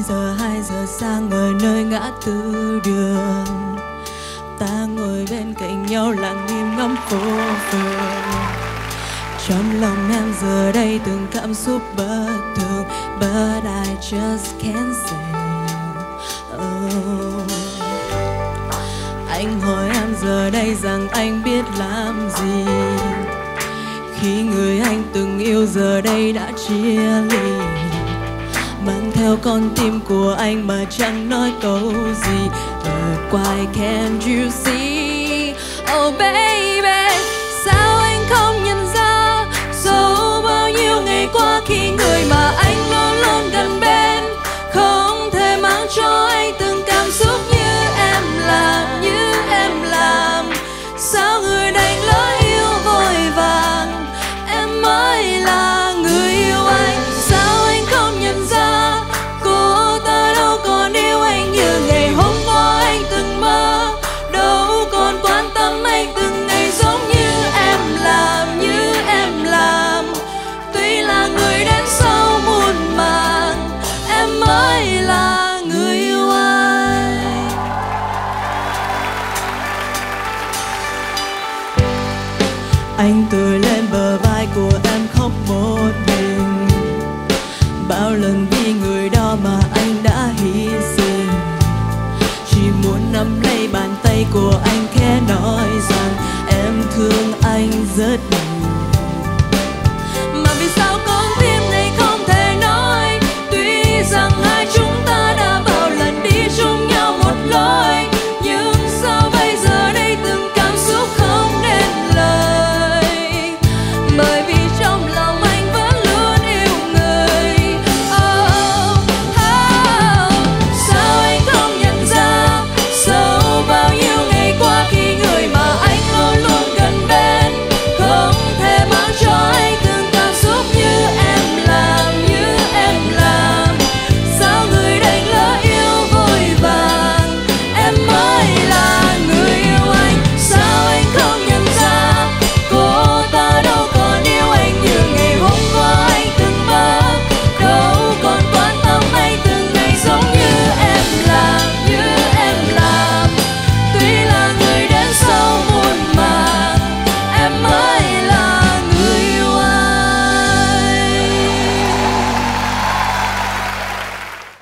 giờ 2 giờ sáng ở nơi ngã tư đường, ta ngồi bên cạnh nhau lặng im ngắm phố phường. Trong lòng em giờ đây từng cảm xúc bất thường, but I just can't say. Oh. Anh hỏi em giờ đây rằng anh biết làm gì khi người anh từng yêu giờ đây đã chia ly, mang theo con tim của anh mà chẳng nói câu gì. But why can't you see? Oh baby, sao anh không nhận ra sau bao nhiêu ngày qua khi người mà anh luôn luôn gần bên không thể mang cho anh từng cảm xúc như em làm, như em làm. Sao người đánh lỡ yêu vội vàng, em mới là người yêu anh. Sao anh không nhận ra cô ta đâu còn yêu anh như ngày hôm qua anh từng mơ, đâu còn quan tâm anh từng ngày giống như em làm, như em làm. Tuy là người đến sau muôn màng, em mới là người yêu anh. Anh tựa lên bờ vai của em khóc một mình, bao lần vì người đó mà anh đã hy sinh. Chỉ muốn nắm lấy bàn tay của anh